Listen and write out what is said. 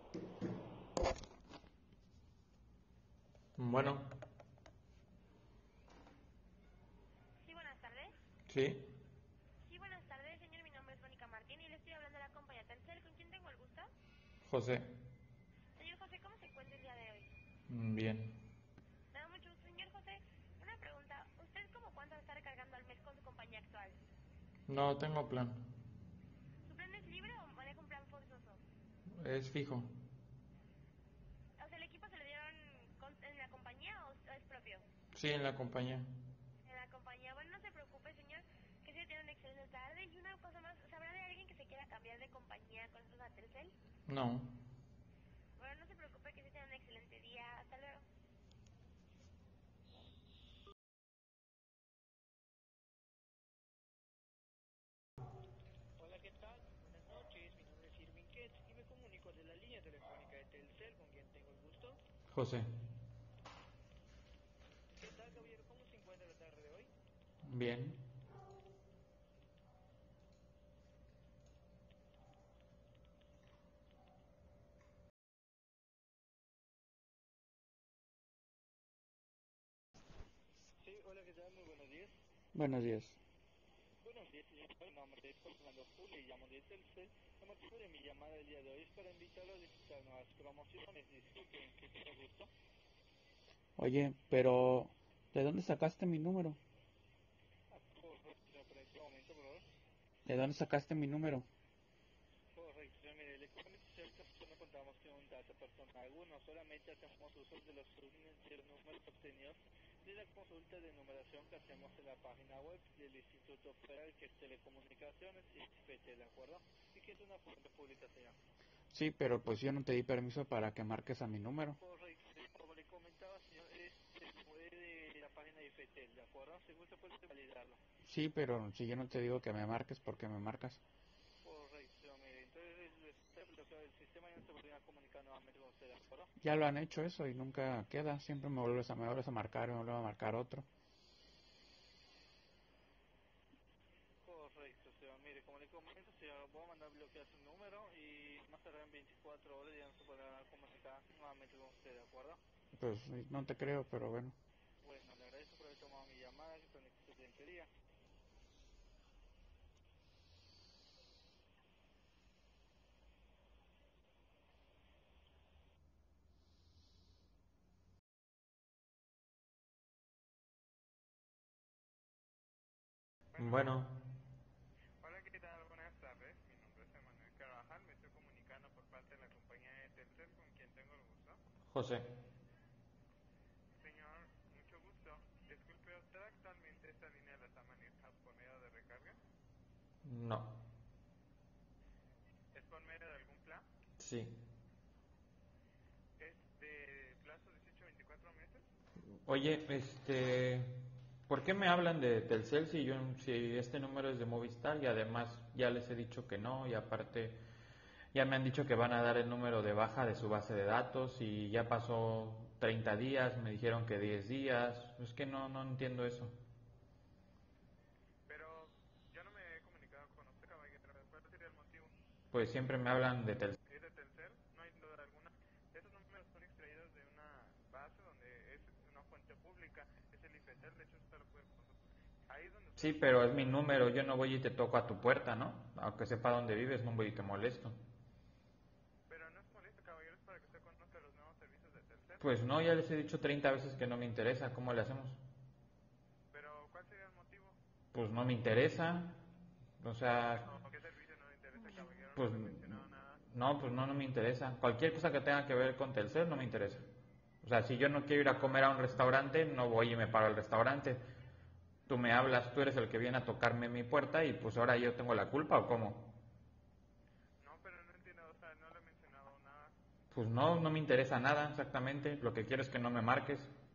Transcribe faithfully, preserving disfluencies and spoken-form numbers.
Bueno, Sí, buenas tardes. sí, Sí, buenas tardes, señor. Mi nombre es Mónica Martín y le estoy hablando de la compañía Telcel. ¿Con quién tengo el gusto? José. Señor José, ¿cómo se encuentra el día de hoy? Mm, Bien. Me da mucho gusto, señor José. Una pregunta. ¿Usted cómo cuánto está recargando al mes con su compañía actual? No tengo plan. ¿Su plan es libre o maneja un plan forzoso? Es fijo. O sea, ¿el equipo se lo dieron con- en la compañía o es propio? Sí, en la compañía. En la compañía. Bueno, no se preocupe, señor, que sí tiene una excelente tarde. Y una cosa más, ¿sabrá de alguien que se quiera cambiar de compañía con nosotros a Telcel? No. Bueno, no se preocupe, que sí tiene un excelente día. Hasta luego. Hola, ¿qué tal? Buenas noches, mi nombre es Irving Ketz y me comunico de la línea telefónica de Telcel, con quien tengo el gusto. José. ¿Qué tal, caballero? ¿Cómo se encuentra la tarde de hoy? Bien. Sí, hola, ¿qué tal? Muy buenos días. Buenos días. Buenos días, señor. Mi nombre es Fernando Julio y llamo de Telcel. El motivo de mi llamada el día de hoy es para invitarlo a visitar nuevas promociones. Disculpen, ¿qué tengo gusto? Oye, pero ¿de dónde sacaste mi número? Ah, correcto, por este momento, por favor. ¿De dónde sacaste mi número? Correcto, señor. Mire, le comento que no contamos con un dato personal alguno, solamente hacemos uso de los, de los números obtenidos de la consulta de numeración que hacemos en la página web del Instituto Federal, que es Telecomunicaciones y I F T, ¿de acuerdo? Y que es una fuente pública, señor. Sí, pero pues yo no te di permiso para que marques a mi número. Correcto, como le comentaba, señor, es, es de la página de I F T, ¿de acuerdo? Si gusta puede validarlo. Sí, pero si yo no te digo que me marques, ¿por qué me marcas? Correcto, mire, entonces está bloqueado el sistema y no se volverá a comunicar nuevamente con usted, ¿de acuerdo? Ya lo han hecho eso y nunca queda. Siempre me vuelves a, me vuelves a marcar y me vuelves a marcar otro. Correcto, señor. Mire, como le comento, señor, voy a mandar bloquear su número y más tarde en veinticuatro horas ya no se podrá comunicar nuevamente con usted, ¿de acuerdo? Pues no te creo, pero bueno. Bueno, le agradezco por haber tomado mi llamada, que tenga un excelente día. Bueno, Bueno, hola, ¿qué tal? Buenas tardes. Mi nombre es Emanuel Carvajal. Me estoy comunicando por parte de la compañía de Telcel, con quien tengo el gusto. José. Señor, mucho gusto. Disculpe, ¿usted actualmente esta línea la está manejando por medio de recarga? No. ¿Es por medio de algún plan? Sí. ¿Es de plazo dieciocho a veinticuatro meses? Oye, este, ¿por qué me hablan de Telcel si yo, si este número es de Movistar y además ya les he dicho que no y aparte ya me han dicho que van a dar el número de baja de su base de datos y ya pasó treinta días, me dijeron que diez días, es que no, no entiendo eso. Pero yo no me he comunicado con usted, caballero. ¿Cuál sería el motivo? Pues siempre me hablan de Telcel. ¿Es de Telcel? No hay duda alguna. Esos números son extraídos de una base donde es una fuente pública. Es el IFETEL, de hecho usted lo puede consultar. Ahí es donde usted Sí, lo puede pero es mi consultar. número, yo no voy y te toco a tu puerta, ¿no? Aunque sepa dónde vives, no voy y te molesto. Pero no es molesto, caballeros, para que usted conozca los nuevos servicios de Telcel. Pues no, ya les he dicho treinta veces que no me interesa, ¿cómo le hacemos? Pero, ¿cuál sería el motivo? Pues no me interesa, o sea, ¿O qué servicio no le interesa, caballero? No pues me he mencionado nada. no, pues no, no me interesa. Cualquier cosa que tenga que ver con Telcel no me interesa. O sea, si yo no quiero ir a comer a un restaurante, no voy y me paro al restaurante. Tú me hablas, tú eres el que viene a tocarme mi puerta y pues ahora yo tengo la culpa o cómo. No, pero no entiendo, o sea, no le he mencionado nada. Pues no, no me interesa nada exactamente. Lo que quiero es que no me marques.